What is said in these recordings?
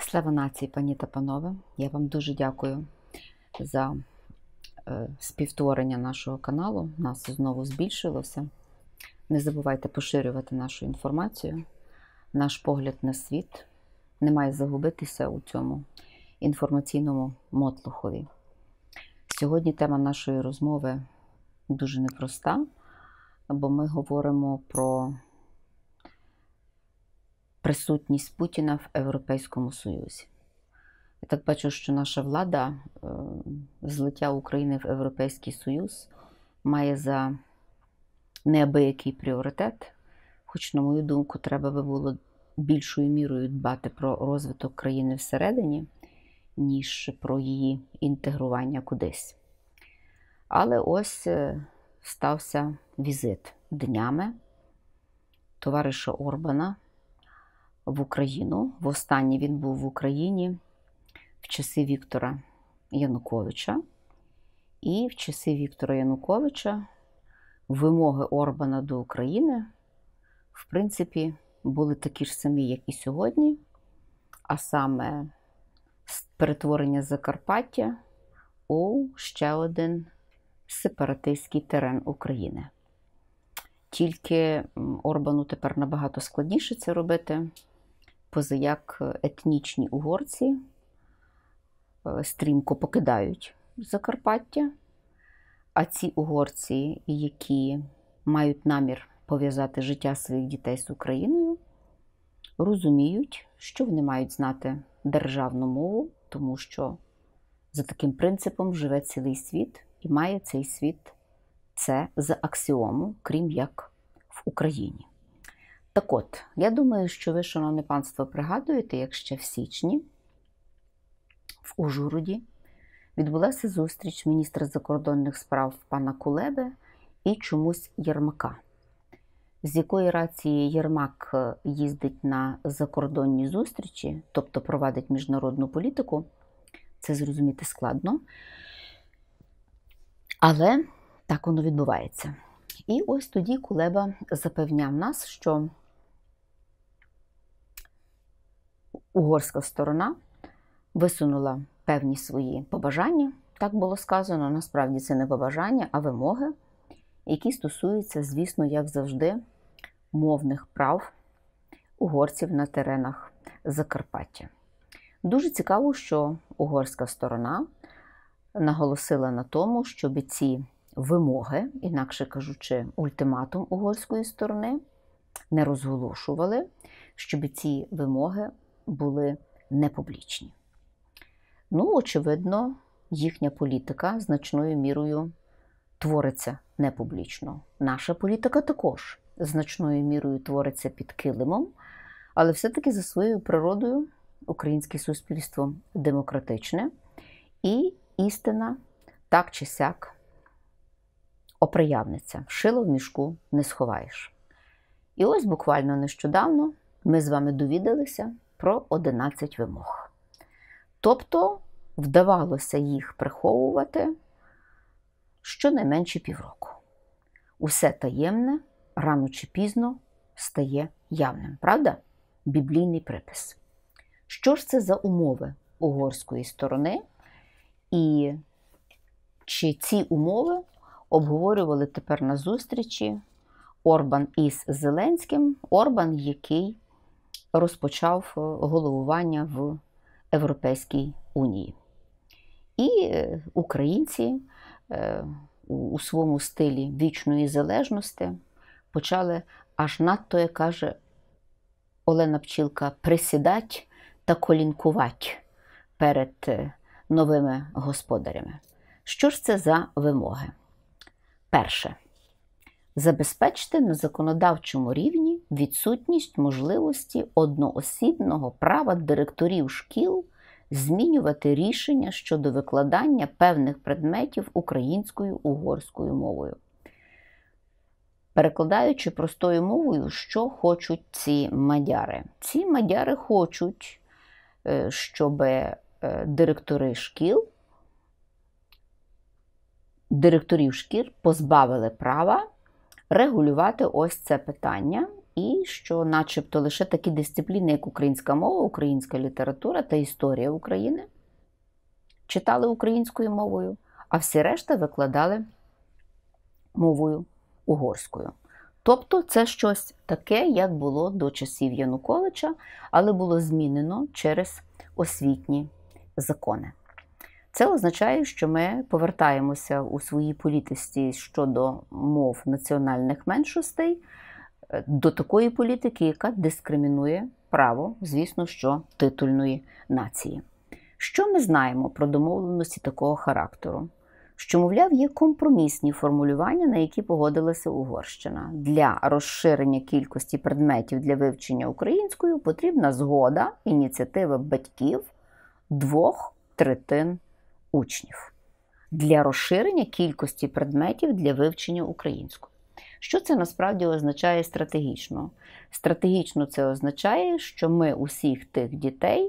Слава нації, пані та панове! Я вам дуже дякую за співтворення нашого каналу. Нас знову збільшилося. Не забувайте поширювати нашу інформацію, наш погляд на світ. Не має загубитися у цьому інформаційному мотлохові. Сьогодні тема нашої розмови дуже непроста, бо ми говоримо про присутність Путіна в Європейському Союзі. Я так бачу, що наша влада злиття України в Європейський Союз має за неабиякий пріоритет, хоч, на мою думку, треба би було більшою мірою дбати про розвиток країни всередині, ніж про її інтегрування кудись. Але ось стався візит днями товариша Орбана в Україну. Востаннє він був в Україні в часи Віктора Януковича. І в часи Віктора Януковича вимоги Орбана до України, в принципі, були такі ж самі, як і сьогодні, а саме перетворення Закарпаття у ще один сепаратистський терен України. Тільки Орбану тепер набагато складніше це робити, позаяк етнічні угорці стрімко покидають Закарпаття, а ці угорці, які мають намір пов'язати життя своїх дітей з Україною, розуміють, що вони мають знати державну мову, тому що за таким принципом живе цілий світ і має цей світ це за аксіому, крім як в Україні. Так от, я думаю, що ви, шановне панство, пригадуєте, як ще в січні в Ужгороді відбулася зустріч міністра закордонних справ пана Кулеби і чомусь Єрмака. З якої рації Єрмак їздить на закордонні зустрічі, тобто провадить міжнародну політику, це зрозуміти складно. Але так воно відбувається. І ось тоді Кулеба запевняв нас, що угорська сторона висунула певні свої побажання, так було сказано, насправді це не побажання, а вимоги, які стосуються, звісно, як завжди, мовних прав угорців на теренах Закарпаття. Дуже цікаво, що угорська сторона наголосила на тому, щоб ці вимоги, інакше кажучи, ультиматум угорської сторони, не розголошували, щоб ці вимоги були непублічні. Ну, очевидно, їхня політика значною мірою твориться непублічно. Наша політика також значною мірою твориться під килимом, але все-таки за своєю природою українське суспільство демократичне і істина так чи сяк оприявниться. Шило в мішку не сховаєш. І ось буквально нещодавно ми з вами довідалися про 11 вимог. Тобто вдавалося їх приховувати щонайменше півроку. Усе таємне рано чи пізно стає явним. Правда? Біблійний припис. Що ж це за умови угорської сторони? І чи ці умови обговорювали тепер на зустрічі Орбан із Зеленським, Орбан, який розпочав головування в Європейській Унії. І українці у своєму стилі вічної залежності почали аж надто, як каже Олена Пчілка, присідать та колінкувать перед новими господарями. Що ж це за вимоги? Перше. Забезпечте на законодавчому рівні відсутність можливості одноосібного права директорів шкіл змінювати рішення щодо викладання певних предметів українською, угорською мовою. Перекладаючи простою мовою, що хочуть ці мадяри? Ці мадяри хочуть, щоб директорів шкіл позбавили права регулювати ось це питання і що начебто лише такі дисципліни, як українська мова, українська література та історія України читали українською мовою, а всі решта викладали мовою угорською. Тобто це щось таке, як було до часів Януковича, але було змінено через освітні закони. Це означає, що ми повертаємося у своїй політиці щодо мов національних меншостей до такої політики, яка дискримінує право, звісно, що титульної нації. Що ми знаємо про домовленості такого характеру? Що, мовляв, є компромісні формулювання, на які погодилася Угорщина. Для розширення кількості предметів для вивчення українською потрібна згода, ініціатива батьків 2/3 учнів. Для розширення кількості предметів для вивчення українською. Що це насправді означає стратегічно? Стратегічно це означає, що ми усіх тих дітей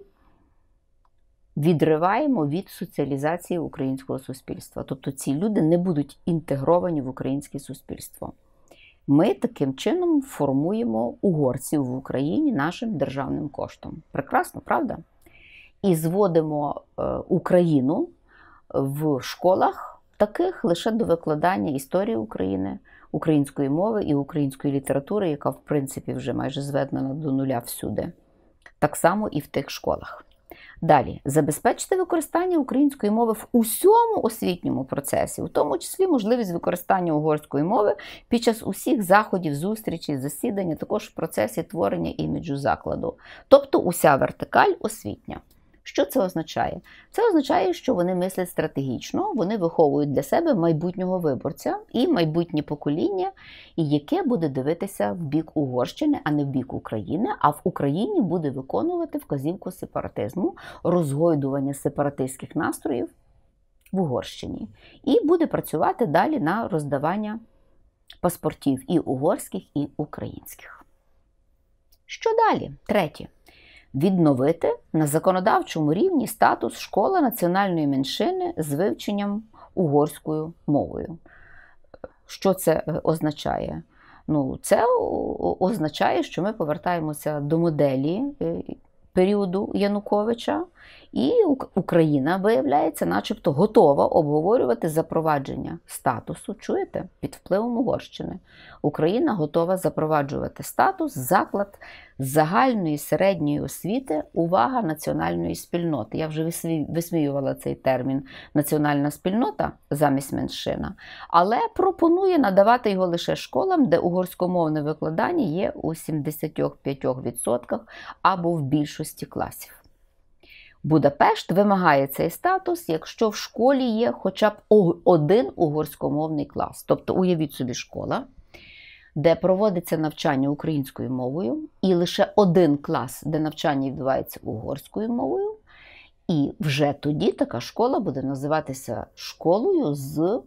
відриваємо від соціалізації українського суспільства. Тобто ці люди не будуть інтегровані в українське суспільство. Ми таким чином формуємо угорців в Україні нашим державним коштом. Прекрасно, правда? І зводимо Україну в школах таких лише до викладання історії України, української мови і української літератури, яка, в принципі, вже майже зведена до нуля всюди. Так само і в тих школах. Далі, забезпечити використання української мови в усьому освітньому процесі, у тому числі можливість використання угорської мови під час усіх заходів, зустрічей, засідань, також в процесі творення іміджу закладу. Тобто уся вертикаль освітня. Що це означає? Це означає, що вони мислять стратегічно, вони виховують для себе майбутнього виборця і майбутнє покоління, яке буде дивитися в бік Угорщини, а не в бік України, а в Україні буде виконувати вказівку сепаратизму, розгойдування сепаратистських настроїв в Угорщині. І буде працювати далі на роздавання паспортів і угорських, і українських. Що далі? Третє. Відновити на законодавчому рівні статус школи національної меншини з вивченням угорською мовою. Що це означає? Це означає, що ми повертаємося до моделі періоду Януковича, і Україна, виявляється, начебто готова обговорювати запровадження статусу, чуєте, під впливом Угорщини. Україна готова запроваджувати статус, заклад загальної середньої освіти, увага, національної спільноти. Я вже висміювала цей термін «національна спільнота» замість меншина, але пропонує надавати його лише школам, де угорськомовне викладання є у 75% або в більшості класів. Будапешт вимагає цей статус, якщо в школі є хоча б один угорськомовний клас. Тобто, уявіть собі школа, де проводиться навчання українською мовою, і лише один клас, де навчання відбувається угорською мовою, і вже тоді така школа буде називатися школою з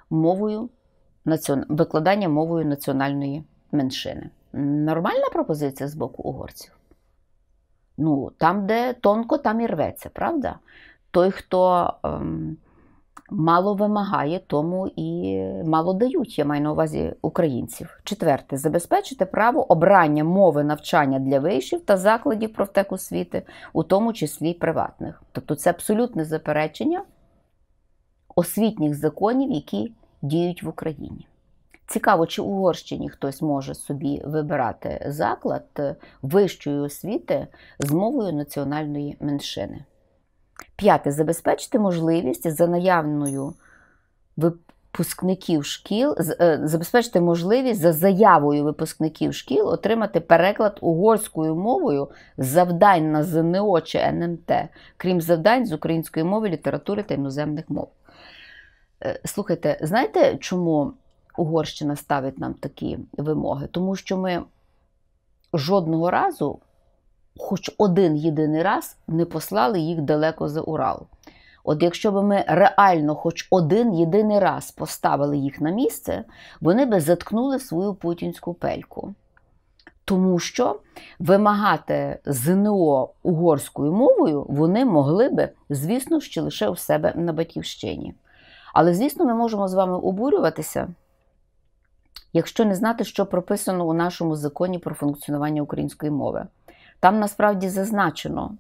викладання мовою національної меншини. Нормальна пропозиція з боку угорців? Там, де тонко, там і рветься, правда? Той, хто мало вимагає, тому і мало дають, я маю на увазі українців. Четверте. Забезпечити право обрання мови навчання для вишів та закладів профтехосвіти, у тому числі приватних. Тобто це абсолютне заперечення освітніх законів, які діють в Україні. Цікаво, чи в Угорщині хтось може собі вибирати заклад вищої освіти з мовою національної меншини. П'яте. Забезпечити можливість за наявною випускників шкіл, забезпечити можливість за заявою випускників шкіл отримати переклад угорською мовою завдань на ЗНО чи НМТ, крім завдань з української мови, літератури та іноземних мов. Слухайте, знаєте, чому Угорщина ставить нам такі вимоги? Тому що ми жодного разу, хоч один єдиний раз, не послали їх далеко за Урал. От якщо б ми реально хоч один єдиний раз поставили їх на місце, вони б заткнули свою путінську пельку. Тому що вимагати ЗНО угорською мовою вони могли б, звісно, ще лише у себе на батьківщині. Але, звісно, ми можемо з вами обурюватися, якщо не знати, що прописано у нашому законі про функціонування української мови. Там насправді зазначено,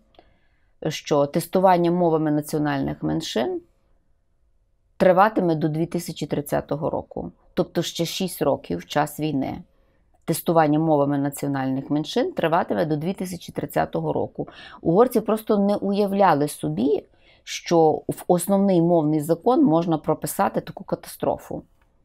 що тестування мовами національних меншин триватиме до 2030 року, тобто ще 6 років в час війни. Тестування мовами національних меншин триватиме до 2030 року. Угорці просто не уявляли собі, що в основний мовний закон можна прописати таку катастрофу.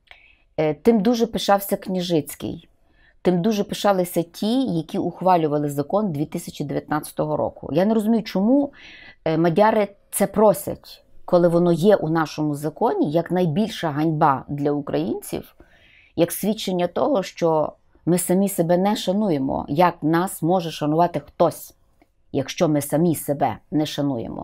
Тим дуже пишався Княжицький, тим дуже пишалися ті, які ухвалювали закон 2019 року. Я не розумію, чому мадяри це просять, коли воно є у нашому законі, як найбільша ганьба для українців, як свідчення того, що ми самі себе не шануємо. Як нас може шанувати хтось, якщо ми самі себе не шануємо?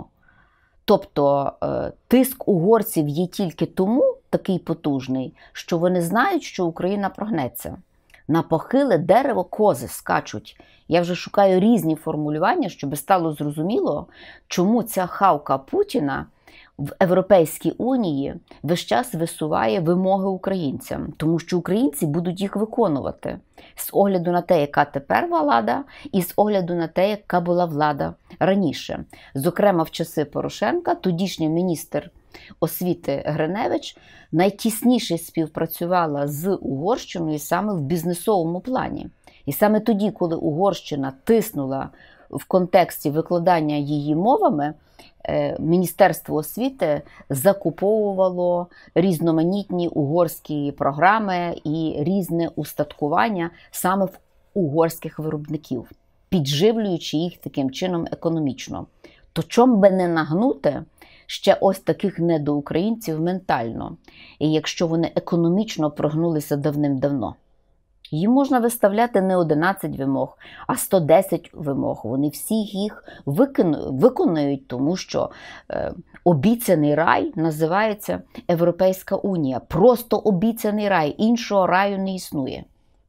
Тобто тиск угорців є тільки тому такий потужний, що вони знають, що Україна прогнеться. На похиле дерево кози скачуть. Я вже шукаю різні формулювання, щоб стало зрозуміло, чому ця хавка Путіна в Європейській Унії весь час висуває вимоги українцям, тому що українці будуть їх виконувати з огляду на те, яка тепер влада, і з огляду на те, яка була влада раніше. Зокрема, в часи Порошенка тодішній міністр освіти Гриневич найтісніше співпрацювала з Угорщиною саме в бізнесовому плані. І саме тоді, коли Угорщина тиснула в контексті викладання її мовами, Міністерство освіти закуповувало різноманітні угорські програми і різне устаткування саме в угорських виробників, підживлюючи їх таким чином економічно. То чом би не нагнути ще ось таких недоукраїнців ментально, і якщо вони економічно прогнулися давним-давно? Їм можна виставляти не 11 вимог, а 110 вимог. Вони всіх їх виконують, тому що обіцяний рай називається Європейська Унія. Просто обіцяний рай, іншого раю не існує.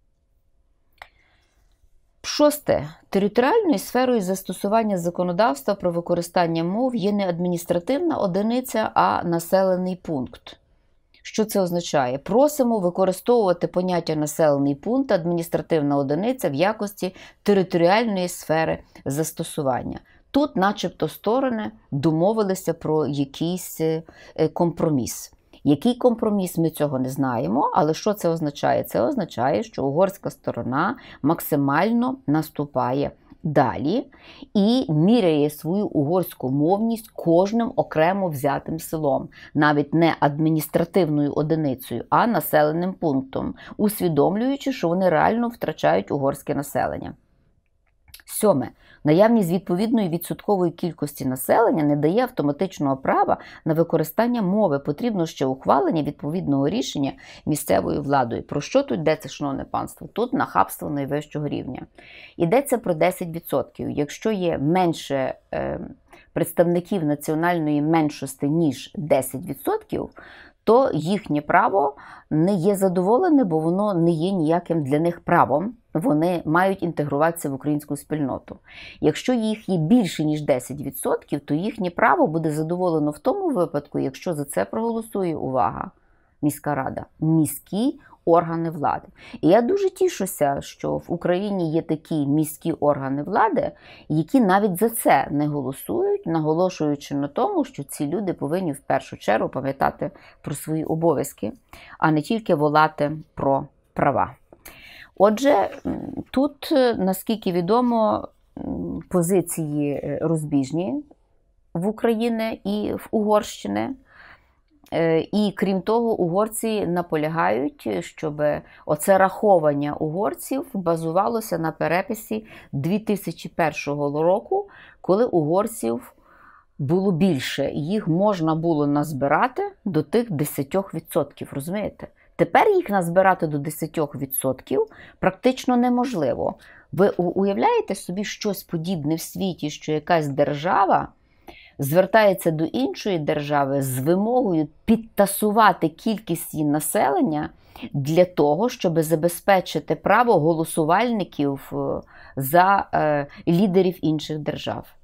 6. Територіальною сферою застосування законодавства про використання мов є не адміністративна одиниця, а населений пункт. Що це означає? Просимо використовувати поняття населений пункт, адміністративна одиниця в якості територіальної сфери застосування. Тут начебто сторони домовилися про якийсь компроміс. Який компроміс, ми цього не знаємо, але що це означає? Це означає, що угорська сторона максимально наступає далі і міряє свою угорську мовність кожним окремо взятим селом, навіть не адміністративною одиницею, а населеним пунктом, усвідомлюючи, що вони реально втрачають угорське населення. 7. Наявність відповідної відсоткової кількості населення не дає автоматичного права на використання мови. Потрібно ще ухвалення відповідного рішення місцевою владою. Про що тут йдеться, шановне панство? Тут нахабство найвищого рівня. Йдеться про 10%. Якщо є менше представників національної меншості, ніж 10%, то їхнє право не є задоволене, бо воно не є ніяким для них правом. Вони мають інтегруватися в українську спільноту. Якщо їх є більше, ніж 10%, то їхнє право буде задоволено в тому випадку, якщо за це проголосує, увага, міська рада, міські органи влади. І я дуже тішуся, що в Україні є такі міські органи влади, які навіть за це не голосують, наголошуючи на тому, що ці люди повинні в першу чергу пам'ятати про свої обов'язки, а не тільки волати про права. Отже, тут, наскільки відомо, позиції розбіжні в Україні і в Угорщини. І крім того, угорці наполягають, щоб оце раховання угорців базувалося на переписі 2001 року, коли угорців було більше, і їх можна було назбирати до тих 10%, розумієте? Тепер їх назбирати до 10% практично неможливо. Ви уявляєте собі щось подібне в світі, що якась держава звертається до іншої держави з вимогою підтасувати кількість її населення для того, щоб забезпечити право голосувальників за лідерів інших держав.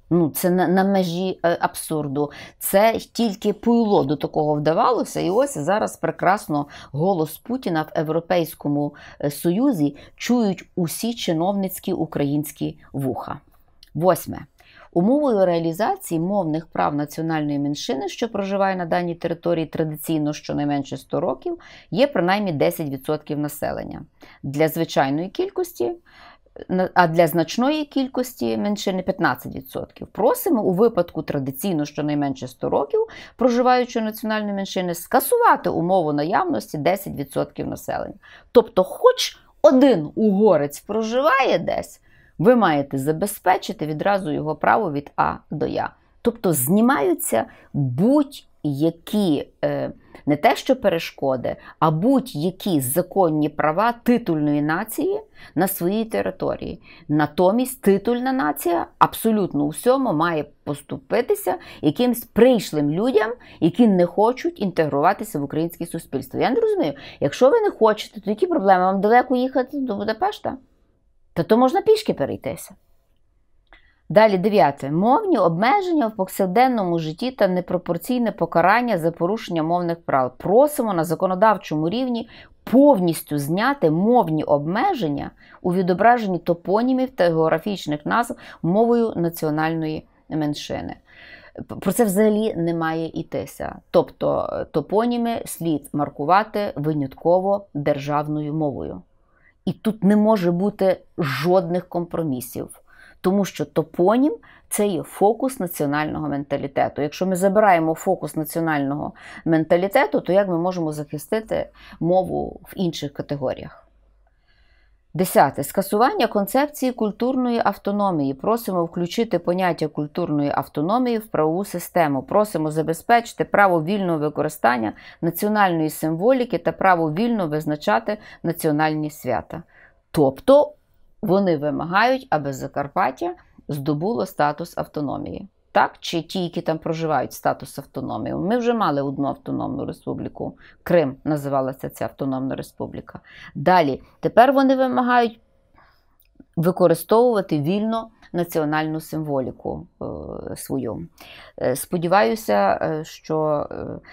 Ну, це на межі абсурду. Це тільки Пуйло до такого вдавалося. І ось зараз прекрасно голос Путіна в Європейському Союзі чують усі чиновницькі українські вуха. 8. Умовою реалізації мовних прав національної меншини, що проживає на даній території традиційно щонайменше 100 років, є принаймні 10% населення. Для звичайної кількості, а для значної кількості меншини 15%. Просимо у випадку традиційно щонайменше 100 років проживаючої національної меншини скасувати умову наявності 10% населення. Тобто, хоч один угорець проживає десь, ви маєте забезпечити відразу його право від А до Я. Тобто знімаються будь-які, не те що перешкоди, а будь-які законні права титульної нації на своїй території. Натомість титульна нація абсолютно у всьому має поступитися якимсь прийшлим людям, які не хочуть інтегруватися в українське суспільство. Я не розумію, якщо ви не хочете, то які проблеми? Вам далеко їхати до Будапешта? То можна пішки перейтися. Далі 9. Мовні обмеження в повсякденному житті та непропорційне покарання за порушення мовних прав. Просимо на законодавчому рівні повністю зняти мовні обмеження у відображенні топонімів та географічних назв мовою національної меншини. Про це взагалі не має йтися. Тобто топоніми слід маркувати винятково державною мовою. І тут не може бути жодних компромісів. Тому що топонім – це є фокус національного менталітету. Якщо ми забираємо фокус національного менталітету, то як ми можемо захистити мову в інших категоріях? 10. Скасування концепції культурної автономії. Просимо включити поняття культурної автономії в правову систему. Просимо забезпечити право вільного використання національної символіки та право вільно визначати національні свята. Тобто, вони вимагають, аби Закарпаття здобуло статус автономії. Так? Чи ті, які там проживають, статус автономії? Ми вже мали одну автономну республіку. Крим називалася ця автономна республіка. Далі. Тепер вони вимагають використовувати вільно національну символіку свою. Сподіваюся, що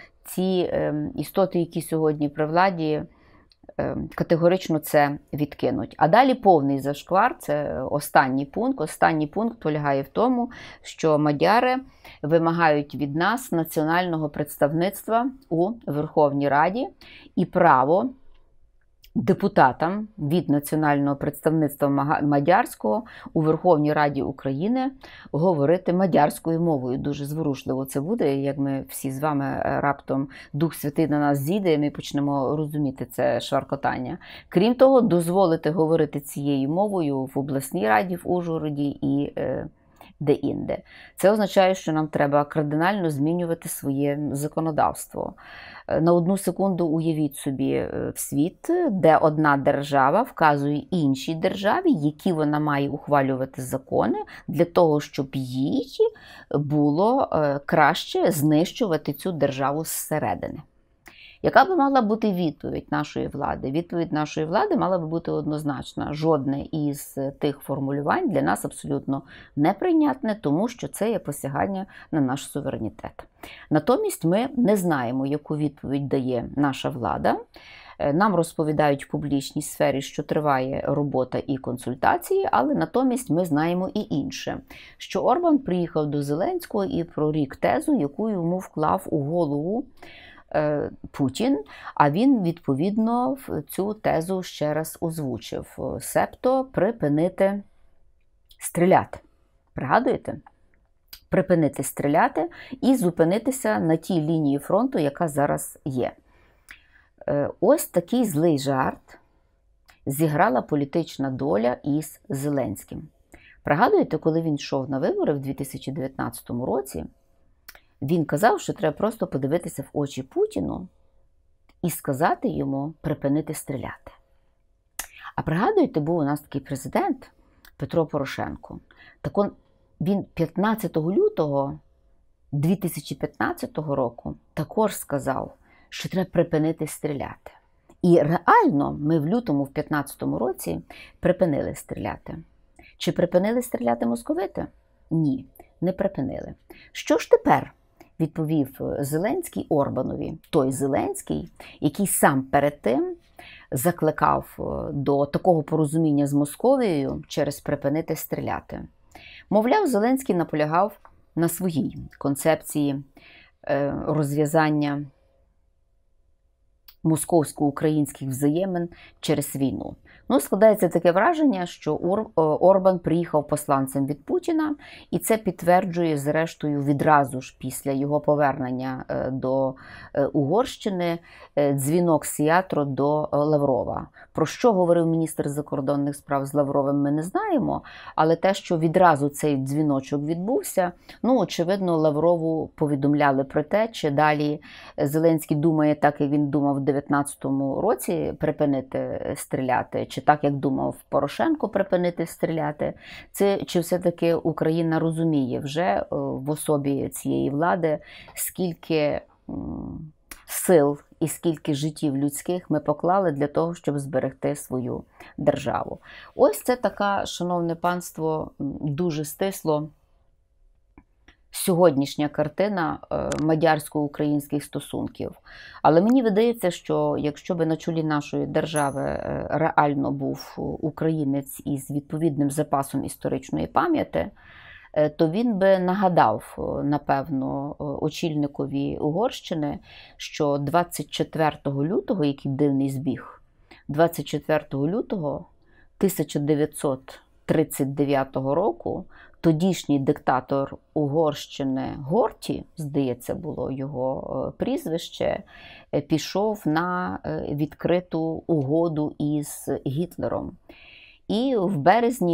ці істоти, які сьогодні при владі, категорично це відкинуть. А далі повний зашквар, це останній пункт. Останній пункт полягає в тому, що мадяри вимагають від нас національного представництва у Верховній Раді і право депутатам від національного представництва мадярського у Верховній Раді України говорити мадярською мовою. Дуже зворушливо це буде, як ми всі з вами раптом Дух Святий на нас зійде, і ми почнемо розуміти це шваркотання. Крім того, дозволити говорити цією мовою в обласній раді, в Ужгороді і де-інде. Це означає, що нам треба кардинально змінювати своє законодавство. На одну секунду уявіть собі світ, де одна держава вказує іншій державі, які вона має ухвалювати закони для того, щоб їй було краще знищувати цю державу зсередини. Яка би мала бути відповідь нашої влади? Відповідь нашої влади мала би бути однозначна. Жодне із тих формулювань для нас абсолютно неприйнятне, тому що це є посягання на наш суверенітет. Натомість ми не знаємо, яку відповідь дає наша влада. Нам розповідають в публічній сфері, що триває робота і консультації, але натомість ми знаємо і інше. Що Орбан приїхав до Зеленського і прорік тезу, яку йому вклав у голову Путін, а він, відповідно, цю тезу ще раз озвучив. Себто припинити стріляти. Пригадуєте? Припинити стріляти і зупинитися на тій лінії фронту, яка зараз є. Ось такий злий жарт зіграла політична доля із Зеленським. Пригадуєте, коли він йшов на вибори в 2019 році, він казав, що треба просто подивитися в очі Путіну і сказати йому припинити стріляти. А пригадуєте, був у нас такий президент Петро Порошенко. Так він 15 лютого 2015 року також сказав, що треба припинити стріляти. І реально ми в лютому в 2015 році припинили стріляти. Чи припинили стріляти московити? Ні. не припинили. Що ж тепер? Відповів Зеленський Орбанові. Той Зеленський, який сам перед тим закликав до такого порозуміння з Московією через припинити стріляти. Мовляв, Зеленський наполягав на своїй концепції розв'язання московсько-українських взаємин через війну. Ну, складається таке враження, що Орбан приїхав посланцем від Путіна, і це підтверджує, зрештою, відразу ж після його повернення до Угорщини дзвінок Сіатро до Лаврова. Про що говорив міністр закордонних справ з Лавровим, ми не знаємо, але те, що відразу цей дзвіночок відбувся, ну, очевидно, Лаврову повідомляли про те, чи далі Зеленський думає так, як він думав в 2019 році припинити стріляти, чи так, як думав Порошенко припинити стріляти, чи все-таки Україна розуміє вже в особі цієї влади, скільки сил і скільки життів людських ми поклали для того, щоб зберегти свою державу. Ось це така, шановне панство, дуже стисло сьогоднішня картина мадярсько-українських стосунків. Але мені видається, що якщо би на чолі нашої держави реально був українець із відповідним запасом історичної пам'яті, то він би нагадав, напевно, очільникові Угорщини, що 24 лютого, який дивний збіг, 24 лютого 1939 року тодішній диктатор Угорщини Горті, здається, було його прізвище, пішов на відкриту угоду із Гітлером. І в березні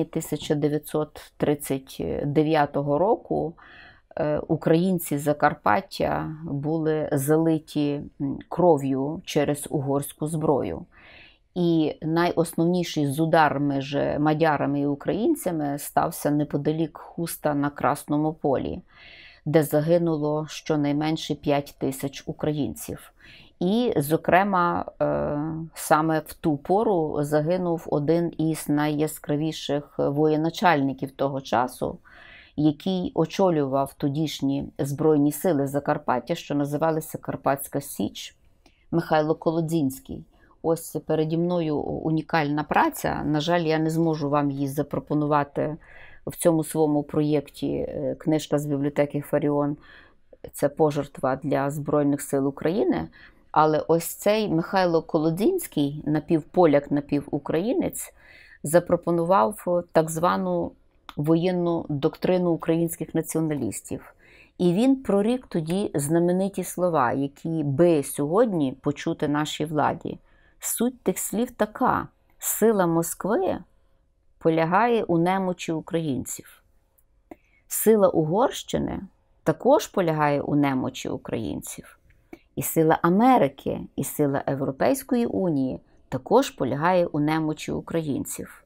1939 року українці Закарпаття були залиті кров'ю через угорську зброю. І найосновніший зудар між мадярами і українцями стався неподалік Хуста на Красному полі, де загинуло щонайменше 5 тисяч українців. І, зокрема, саме в ту пору загинув один із найяскравіших воєначальників того часу, який очолював тодішні Збройні сили Закарпаття, що називалися Карпатська Січ, Михайло Колодзінський. Ось переді мною унікальна праця. На жаль, я не зможу вам її запропонувати в цьому своєму проєкті «Книжка з бібліотеки Фаріон». Це пожертва для Збройних сил України. Але ось цей Михайло Колодзінський, напівполяк, напівукраїнець, запропонував так звану воєнну доктрину українських націоналістів. І він прорік тоді знамениті слова, які би сьогодні почути нашій владі. Суть тих слів така: сила Москви полягає у немочі українців. Сила Угорщини також полягає у немочі українців. І сила Америки, і сила Європейської Унії також полягає у немочі українців.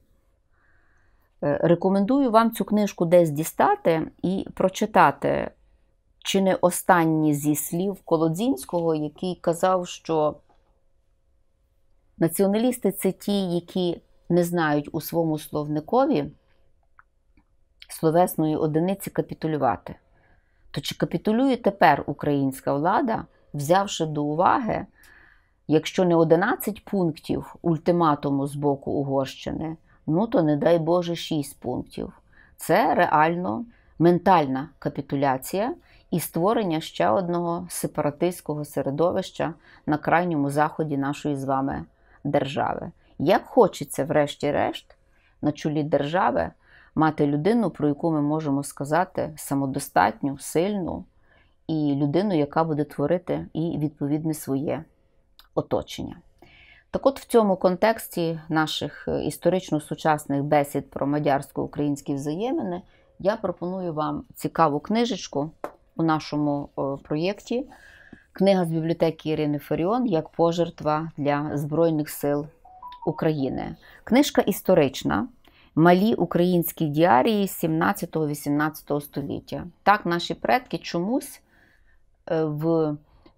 Рекомендую вам цю книжку десь дістати і прочитати чи не останні зі слів Колодзінського, який казав, що націоналісти – це ті, які не знають у своєму словникові словесної одиниці капітулювати. То чи капітулює тепер українська влада, взявши до уваги, якщо не 11 пунктів ультиматуму з боку Угорщини, ну то, не дай Боже, 6 пунктів. Це реально ментальна капітуляція і створення ще одного сепаратистського середовища на крайньому заході нашої з вами держави. Як хочеться, врешті-решт, на чолі держави мати людину, про яку ми можемо сказати самодостатню, сильну, і людину, яка буде творити і відповідне своє оточення. Так от в цьому контексті наших історично-сучасних бесід про мадярсько-українські взаємини я пропоную вам цікаву книжечку у нашому проєкті «Книга з бібліотеки Ірини Фаріон. Як пожертва для Збройних сил України». Книжка історична. Малі українські діарії 17-18 століття. Так наші предки чомусь в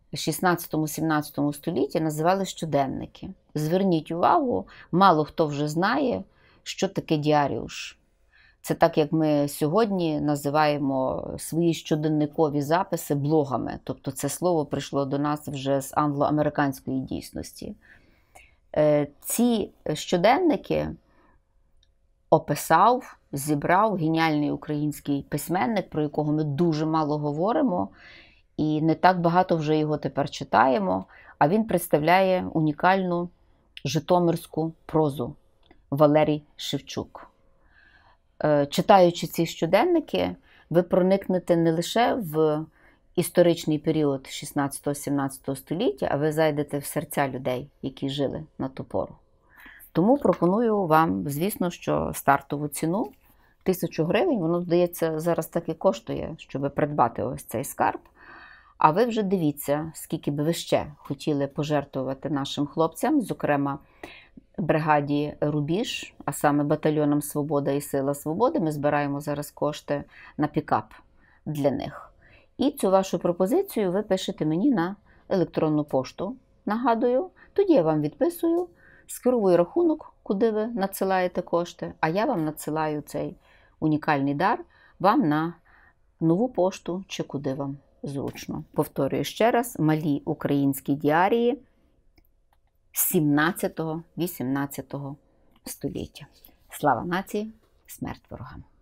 16-17 столітті називали щоденники. Зверніть увагу, мало хто вже знає, що таке діаріуш. Це так, як ми сьогодні називаємо свої щоденникові записи блогами. Тобто це слово прийшло до нас вже з англо-американської дійсності. Ці щоденники описав, зібрав геніальний український письменник, про якого ми дуже мало говоримо, і не так багато вже його тепер читаємо, а він представляє унікальну житомирську прозу Валерій Шевчук. Читаючи ці щоденники, ви проникнете не лише в історичний період 16-17 століття, а ви зайдете в серця людей, які жили на ту пору. Тому пропоную вам, звісно, що стартову ціну 1000 гривень, воно, здається, зараз так і коштує, щоб придбати ось цей скарб. А ви вже дивіться, скільки би ви ще хотіли пожертвувати нашим хлопцям, зокрема бригаді «Рубіж», а саме батальйоном «Свобода» і «Сила свободи». Ми збираємо зараз кошти на пікап для них. І цю вашу пропозицію ви пишете мені на електронну пошту, нагадую, тоді я вам відписую, скеровую рахунок, куди ви надсилаєте кошти, а я вам надсилаю цей унікальний дар вам на нову пошту чи куди вам зручно. Повторюю ще раз, малі українські діарії 17-18 століття. Слава нації, смерть ворогам!